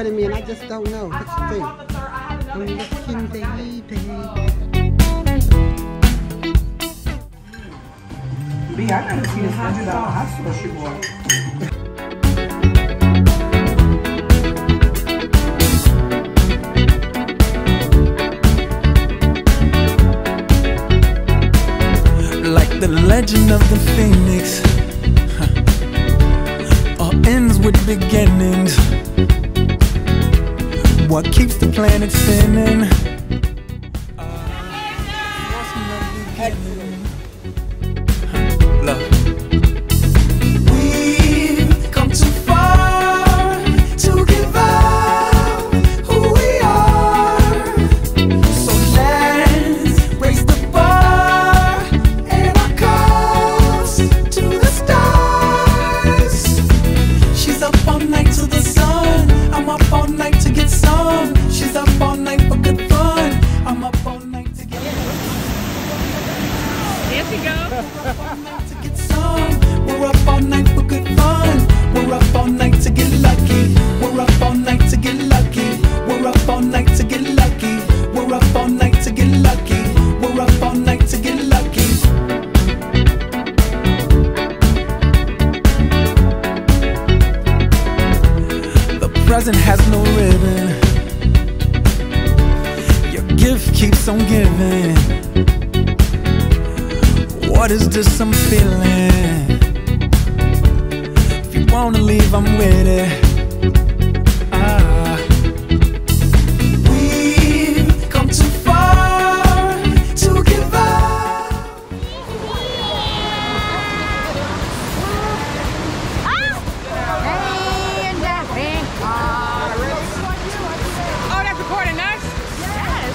what I mean. I just don't know. What you think? I'm looking, baby. B, I gotta see this $100 hot sauce you bought. Like the legend of the phoenix, all ends with beginnings. What keeps the planet spinning? Look. We've come too far to give up who we are. So let's raise the bar and our cups to the stars. She's up all night to the sun. I'm up all night to get some. She's up all night for good fun. I'm up all night to get There we go. We're up all night for good fun. We're up all night to get lucky. We're up all night to get lucky. We're up all night to get lucky. We're up all night to get lucky. We're up all night to get lucky. The present has no ribbon. Your gift keeps on giving. What is this I'm feeling? If you wanna leave, I'm with it. We've come too far to give up. Oh, that's recording us? Yes.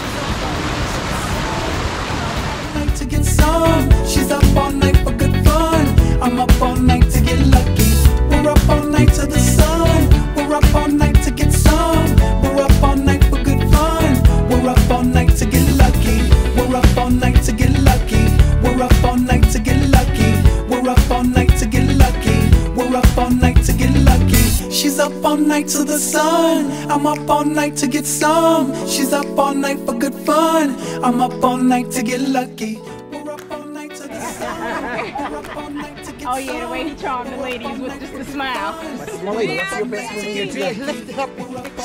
To get some, she's up all night for good fun. I'm up all night to get lucky. We're up all night to the sun. We're up all night to get some. We're up all night for good fun. We're up all night to get lucky. We're up all night to get lucky. We're up all night to get lucky. We're up all night to get lucky. We're up all night to get lucky. She's up all night to the sun. I'm up all night to get some. She's up all night for good fun. I'm up all night to get lucky. We're up all night to the sun. We're up all night to get Oh yeah, the way he charmed the ladies with just a smile. What's your best movie you did? Lift it up. We're up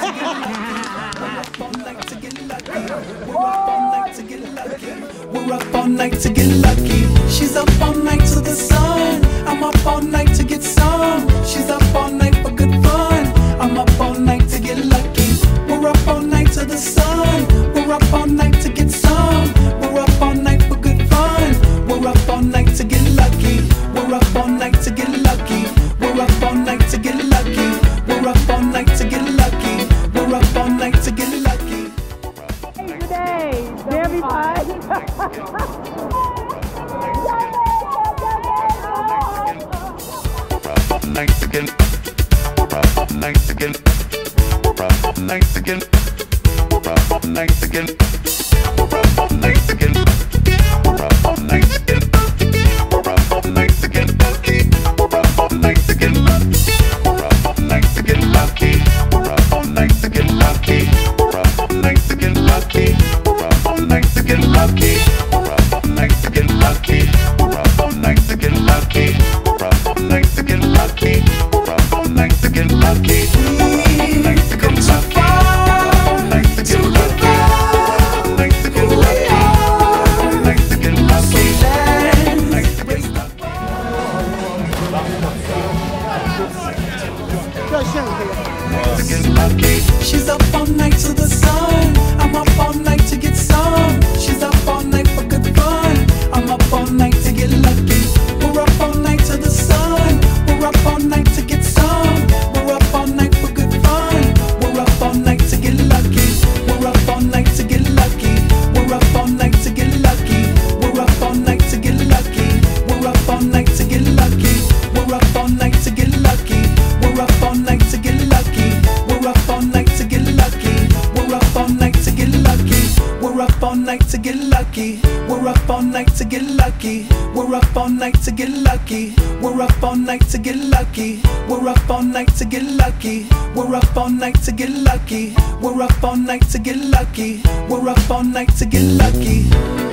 all night to get lucky. We're up all night to get lucky. We're up all night to get lucky. She's up all night to the sun. I'm up all night to get some. She's up all night for good fun. I'm up all night to get lucky. We're up all night to the sun. We're up all night to get some. We're up all night for good fun. We're up all night to get lucky. We're up all night to get lucky. We're up all night to get lucky. We're up all night to get lucky. We're up all night to get lucky. Today, everybody. Nice again. Nice again. Nice again. Nice again. Nice again. Nice again. Nice again. Nice again. Nice again. Lucky. Nice again. Lucky. Nice again. Lucky. Nice again. Lucky. Nice again. Lucky. Nice again. Lucky. Nice again. Lucky. Nice again. Lucky. Nice again. Lucky. Nice again. Lucky. Nice again. Lucky. Nice again. Lucky. Nice again. Lucky. She's up all night to the sun. I'm up all night to get some. She's up all night for good fun. I'm up all night to get lucky. We're up all night to the sun. We're up all night to get some. We're up all night We're up all night to get lucky. We're up all night to get lucky. We're up all night to get lucky. We're up all night to get lucky. We're up all night to get lucky. We're up all night to get lucky. We're up all night to get lucky.